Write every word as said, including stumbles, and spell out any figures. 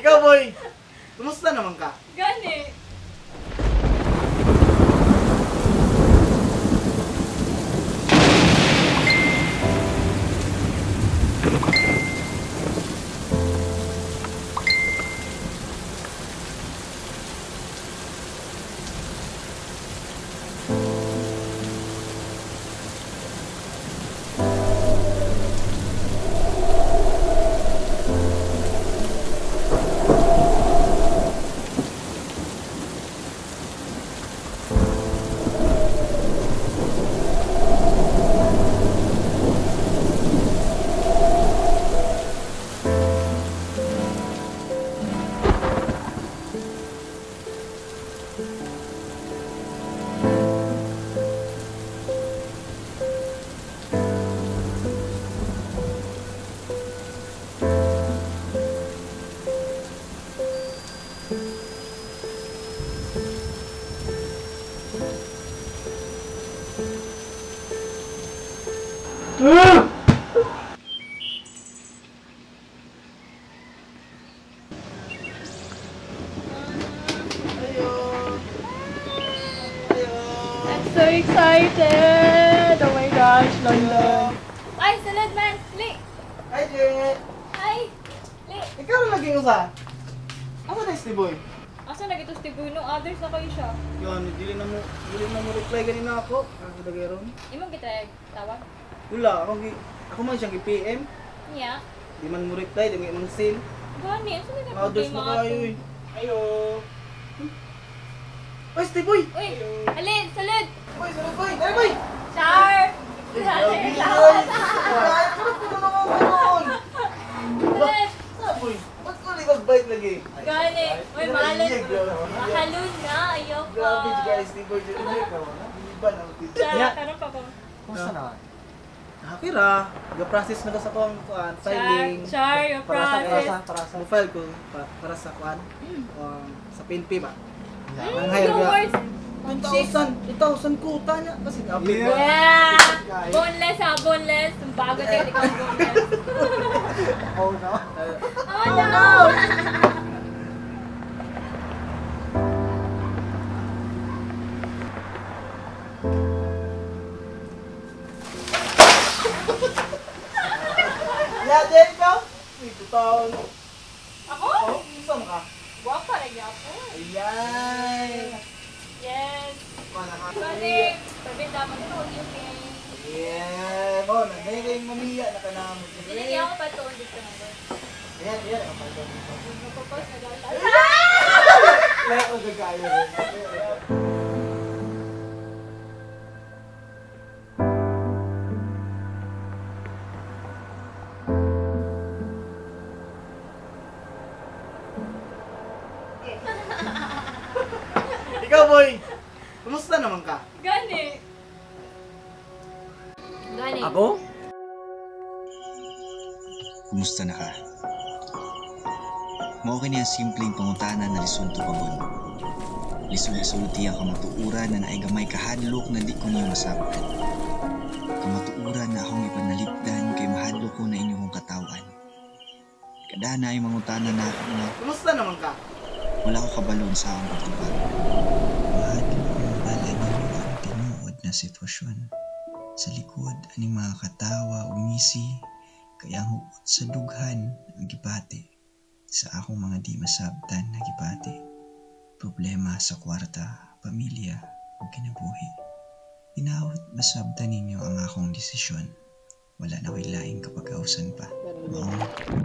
Ikaw, boy! Kumusta naman ka? Gani. Ah! I'm so excited! Oh my gosh, London. Ay, salad man! Li! Hi, Jet! Ay! Li! Ikaw na naging usa. Asa na si boy? Asa na ito si Bruno? Others na kayo siya. Yun, dili na mo, dili na mo reply ganina ako. Ako dageron. Imong kita tawag? Wala, ako gi ako man siyang gi-P M. Niya? Di man mo reply, di man send. Gani, asa na ka Others na kayo eh. Ayo. Oy, Steve boy! Uy! Alin! Salad! Boy, salud boy! Dali boy! Char! Grabe, boy! Ay, sarap ko na naman ngayon! Salad! Sa boy? Ba't ko ulit mag-bite lagi? Gani! Uy, mahalon! Mahalon na! Ayoko! Grabe guys, Steve boy! Dito na ikaw. Iba na. Char! Karoon pa ko. Kumusta naman? Nakakira. Ga-process na ko sa kuwang kuwan. Filing. Char! Your Para sa, para process! sa, para sa. File ko. Para, para sa kuwan. Um, sa P N P ba? Ang Mm, hire no ga. worries. one thousand. one thousand kuta niya. Kasi update ba? Yeah! Boneless ha, boneless. Ang bago tayo, ikaw boneless. Oh no. Oh no! Yeah, there you go. Ito taon. Ako? Oh, saan ka? Guwapa na ako. Ayan. Yes. Mana ka? Sorry. Pabinda mo ito, okay. Yeah. Oh, nagayang mamiya na ka namin. Dinigyan ako pa ito dito na doon. Ayan, ayan. Nakapagod dito. Magpapos na gata. Kaya ako gagaya rin. Ikaw, boy! Kumusta naman ka? Gani. Gani. Ako? Kumusta na ka? Mao kini ang simpleng pangutana na lisod to pabon. Lisod-lisod tiya kamatuuran na naay gamay kahadlok na di ko niyo masabtan. Kamatuuran na akong ipanalipdan kay mahadlok ko na inyong katawan. Kada na ay mangutana na ako nga Kumusta naman ka? wala ko kabalon sa akong pagtubag. Mahadlok ko bala ninyo ang tinuod na sitwasyon. Sa likod aning mga katawa o misi kaya ang hukot sa dughan ang gibati sa akong mga di masabtan na gibati. Problema sa kwarta, pamilya o kinabuhi. Inaawat masabtan ninyo ang akong desisyon. Wala na ko'y laing kapag-ausan pa. Maong